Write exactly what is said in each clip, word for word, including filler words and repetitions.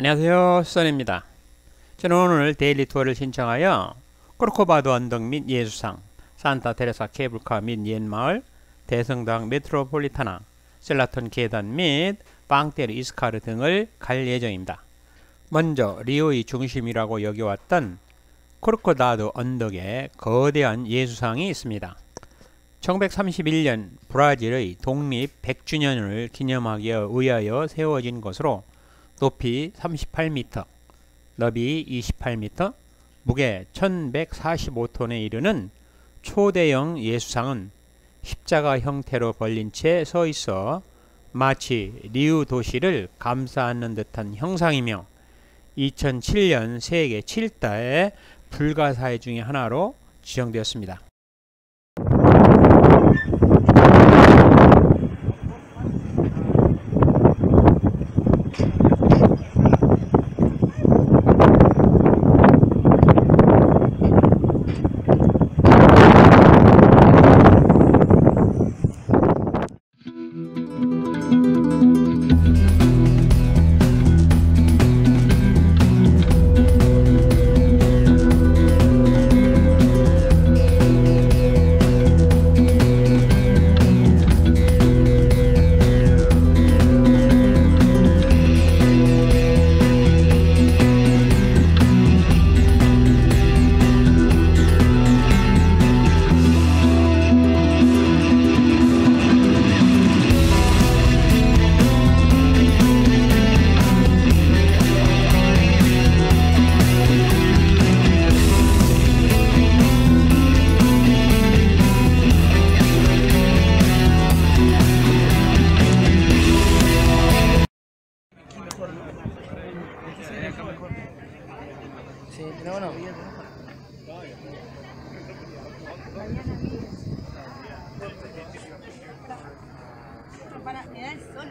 안녕하세요, 써니입니다. 저는 오늘 데일리 투어를 신청하여 코르코바도 언덕 및 예수상, 산타 테레사 케이블카 및 옛마을, 대성당 메트로폴리타나, 셀라톤 계단 및 빵테르 이스카르 등을 갈 예정입니다. 먼저 리오의 중심이라고 여겨왔던 코르코바도 언덕에 거대한 예수상이 있습니다. 천구백삼십일 년 브라질의 독립 백 주년을 기념하기 위하여 세워진 것으로 높이 삼십팔 미터, 너비 이십팔 미터, 무게 천백사십오 톤에 이르는 초대형 예수상은 십자가 형태로 벌린 채 서 있어 마치 리우 도시를 감싸는 듯한 형상이며 이천칠 년 세계 칠 다의 불가사의 중의 하나로 지정되었습니다. Para mirar el sol.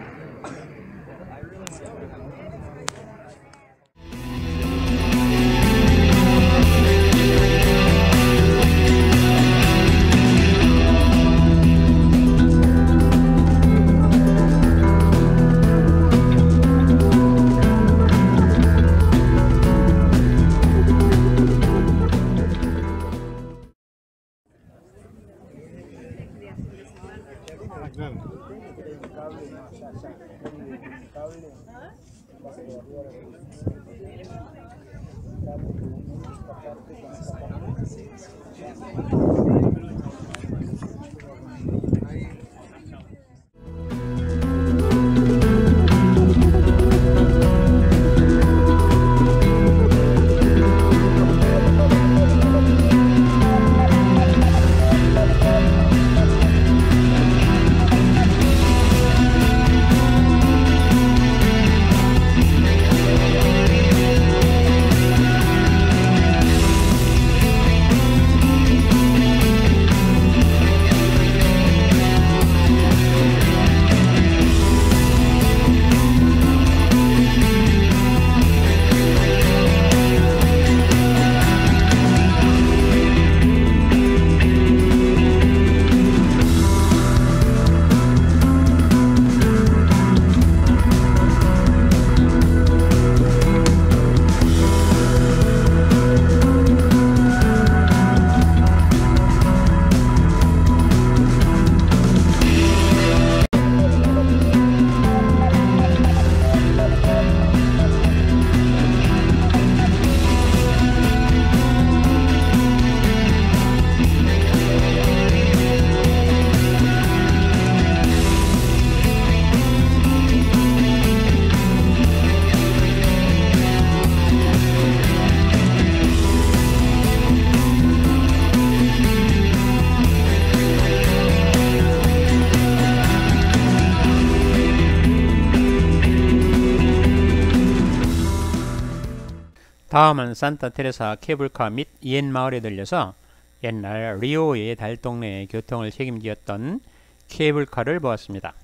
다음은 산타 테레사 케이블카 및 옛마을에 들려서 옛날 리오의 달동네의 교통을 책임지었던 케이블카를 보았습니다.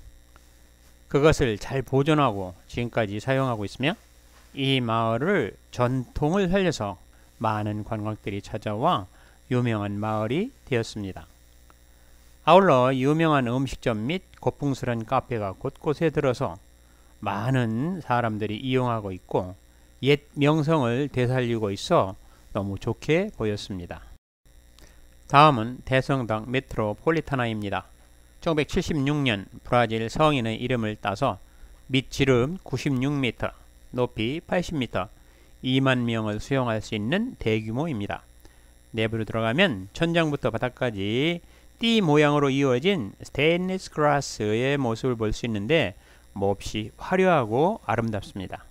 그것을 잘 보존하고 지금까지 사용하고 있으며 이 마을을 전통을 살려서 많은 관광객들이 찾아와 유명한 마을이 되었습니다. 아울러 유명한 음식점 및 고풍스런 카페가 곳곳에 들어서 많은 사람들이 이용하고 있고 옛 명성을 되살리고 있어 너무 좋게 보였습니다. 다음은 대성당 메트로폴리타나입니다. 천구백칠십육 년 브라질 성인의 이름을 따서 밑지름 구십육 미터, 높이 팔십 미터, 이만 명을 수용할 수 있는 대규모입니다. 내부로 들어가면 천장부터 바닥까지 띠 모양으로 이루어진 스테인리스 글라스의 모습을 볼 수 있는데 몹시 화려하고 아름답습니다.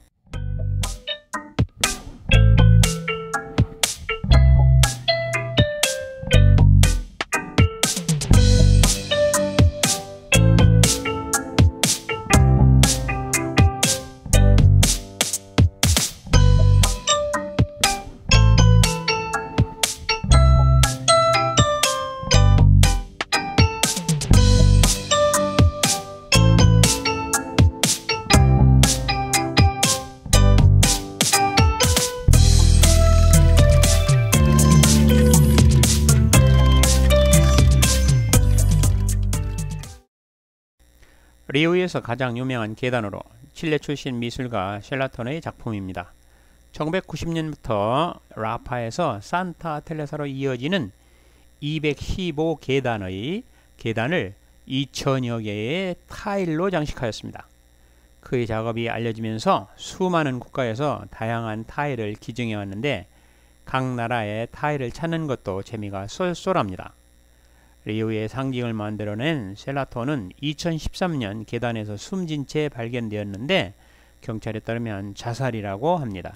리우에서 가장 유명한 계단으로 칠레 출신 미술가 셀라톤의 작품입니다. 천구백구십 년부터 라파에서 산타 테레사로 이어지는 이백십오 계단의 계단을 이천여 개의 타일로 장식하였습니다. 그의 작업이 알려지면서 수많은 국가에서 다양한 타일을 기증해 왔는데 각 나라의 타일을 찾는 것도 재미가 쏠쏠합니다. 리우의 상징을 만들어낸 셀라톤은 이천십삼 년 계단에서 숨진 채 발견되었는데 경찰에 따르면 자살이라고 합니다.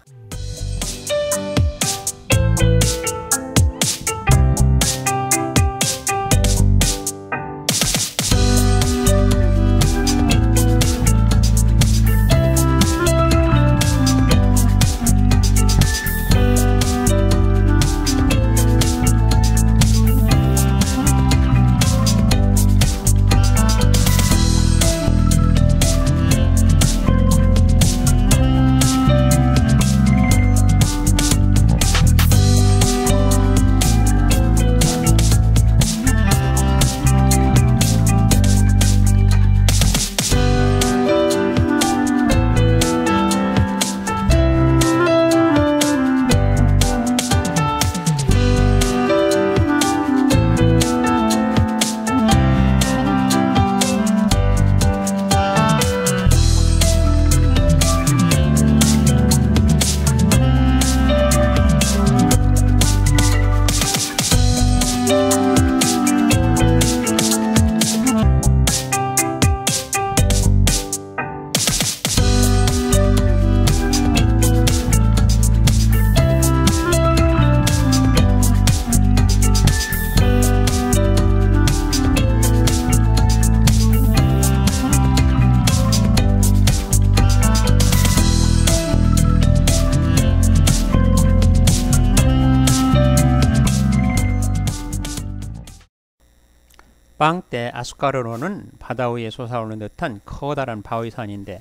빵떼 아수카르로는 바다 위에 솟아오르는 듯한 커다란 바위산인데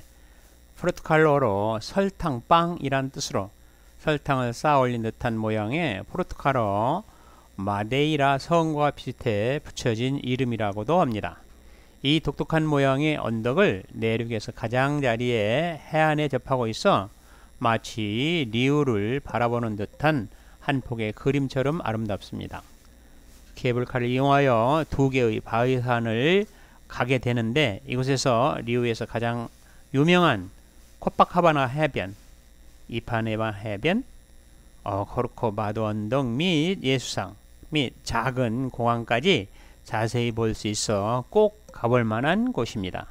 포르투갈어로 설탕빵이란 뜻으로 설탕을 쌓아 올린 듯한 모양의 포르투갈어 마데이라 성과 비슷해 붙여진 이름이라고도 합니다. 이 독특한 모양의 언덕을 내륙에서 가장자리에 해안에 접하고 있어 마치 리우를 바라보는 듯한 한 폭의 그림처럼 아름답습니다. 케이블카를 이용하여 두 개의 바위산을 가게 되는데 이곳에서 리우에서 가장 유명한 코파카바나 해변, 이파네마 해변, 어, 코르코바도 언덕 및 예수상 및 작은 공항까지 자세히 볼 수 있어 꼭 가볼 만한 곳입니다.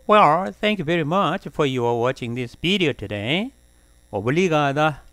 Well, thank you very much for your watching this video today. Obrigada